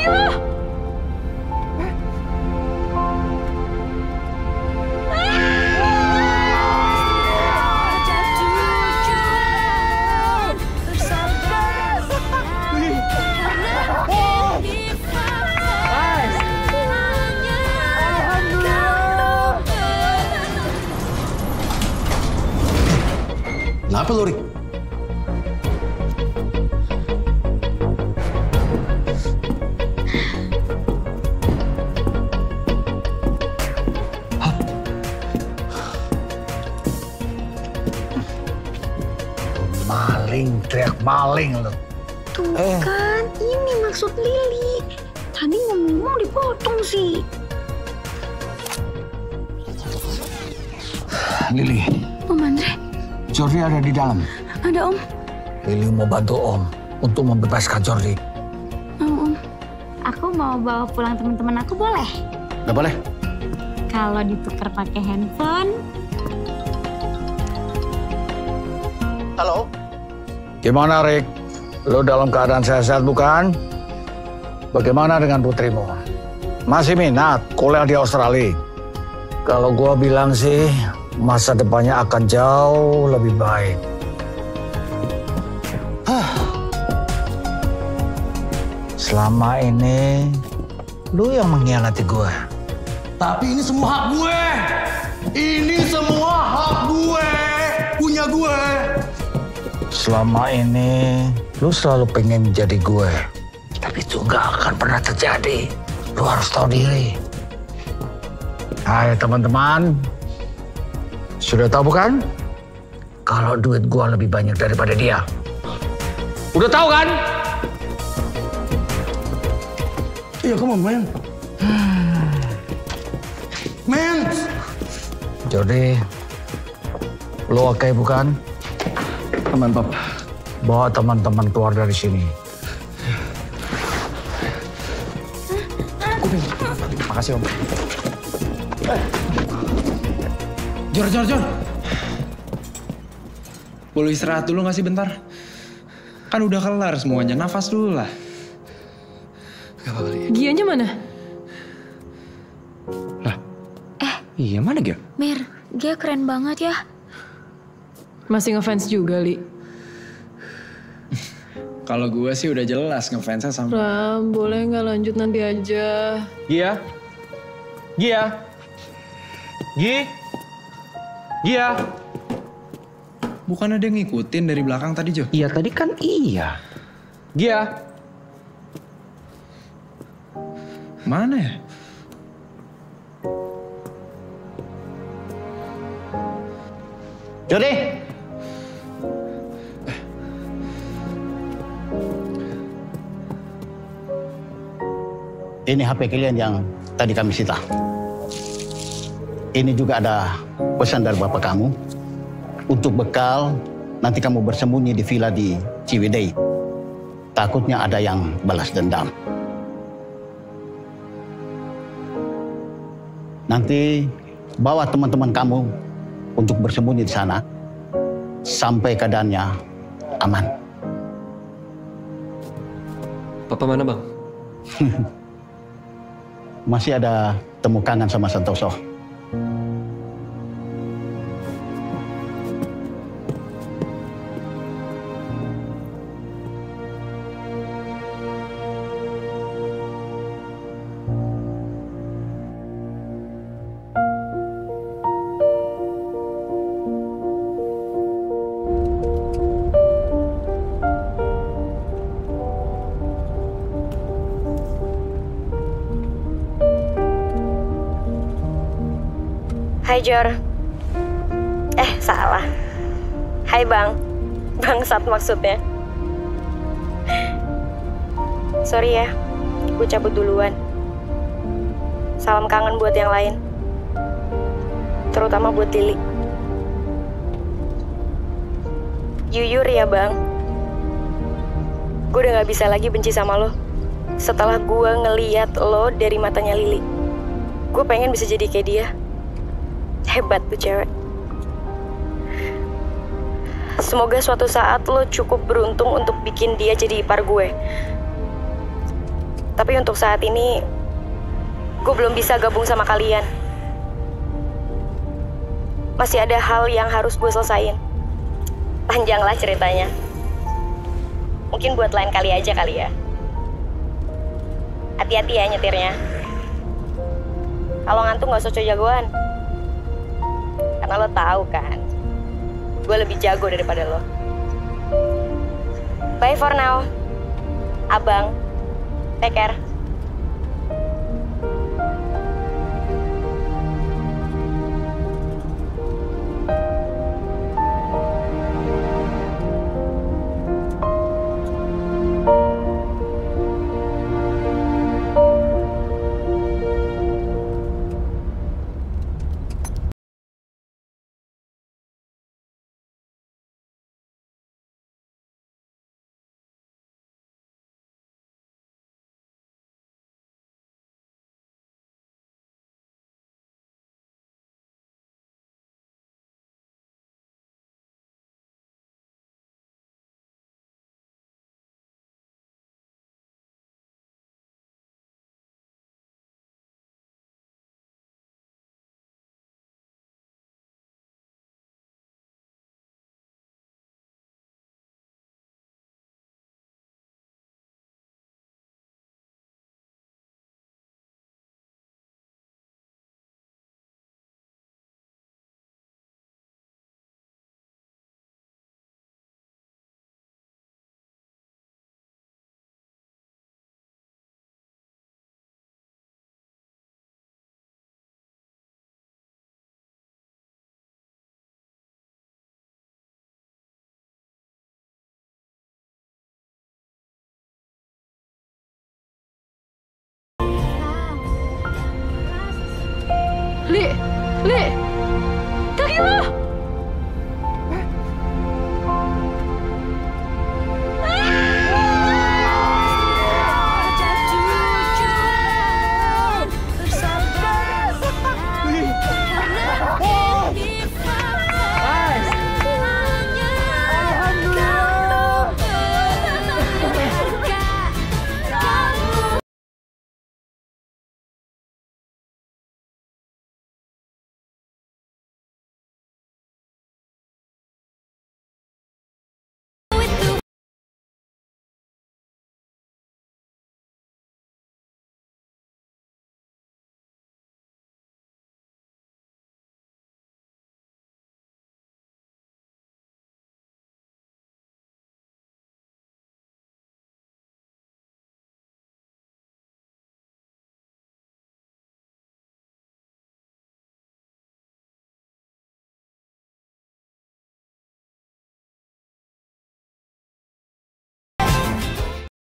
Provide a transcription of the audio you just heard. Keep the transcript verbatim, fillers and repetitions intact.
lo? Kenapa lo, Rik? Maling, teriak maling lo. Tuh eh. kan, ini maksud Lili. Tadi ngomong dipotong sih. Lili. Om Andre. Jordi ada di dalam. Ada, Om. Lili mau bantu Om untuk membebaskan Jordi. Mau, Om. Aku mau bawa pulang teman-teman aku, boleh? Nggak boleh. Kalau ditukar pakai handphone. Halo. Gimana, Rik? Lo dalam keadaan sehat-sehat bukan? Bagaimana dengan putrimu? Masih minat kuliah di Australia? Kalau gua bilang sih, masa depannya akan jauh lebih baik. Huh. Selama ini, lu yang mengkhianati gue. Tapi ini semua hak gue. Ini semua hak gue. Punya gue. Selama ini, lu selalu pengen jadi gue. Tapi itu nggak akan pernah terjadi. Lu harus tahu diri. Hai teman-teman. Sudah tahu bukan? Kalau duit gua lebih banyak daripada dia. Udah tahu kan? Iya, come on, man. Man! Jordi, lo oke bukan? Aman, Pap. Bawa teman-teman keluar dari sini. Makasih, Om. Eh. Jor, Jor, Jor. Boleh istirahat dulu nggak sih bentar? Kan udah kelar semuanya, nafas dulu lah. Gak apa-apa, Li. Gianya mana? Lah? Eh. Iya, mana Gia? Mir, Gia keren banget ya. Masih ngefans juga, Li. Kalau gue sih udah jelas ngefansnya sama... Ram, boleh nggak lanjut nanti aja? Gia? Gia? Gi? Gia? Bukan ada yang ngikutin dari belakang tadi, Jo? Iya, tadi kan iya. Gia? Mana ya? Jordi! Ini H P kalian yang tadi kami sita. Ini juga ada pesan dari bapak kamu. Untuk bekal, nanti kamu bersembunyi di villa di Ciwidey. Takutnya ada yang balas dendam. Nanti bawa teman-teman kamu untuk bersembunyi di sana. Sampai keadaannya aman. Papa mana, Bang? Masih ada temu kangen sama Santoso. Hai Jor. Eh, salah. Hai Bang. Bangsat maksudnya. Sorry ya, gue cabut duluan. Salam kangen buat yang lain. Terutama buat Lili. Jujur ya Bang. Gue udah gak bisa lagi benci sama lo. Setelah gue ngeliat lo dari matanya Lili. Gue pengen bisa jadi kayak dia. Hebat tuh cewek. Semoga suatu saat lo cukup beruntung untuk bikin dia jadi ipar gue. Tapi untuk saat ini, gue belum bisa gabung sama kalian. Masih ada hal yang harus gue selesain. Panjang lah ceritanya. Mungkin buat lain kali aja kali ya. Hati-hati ya nyetirnya. Kalau ngantuk gak usah coba jagoan. Karena lo tahu kan, gue lebih jago daripada lo. Bye for now. Abang, take care. Li, Li, kaki lo!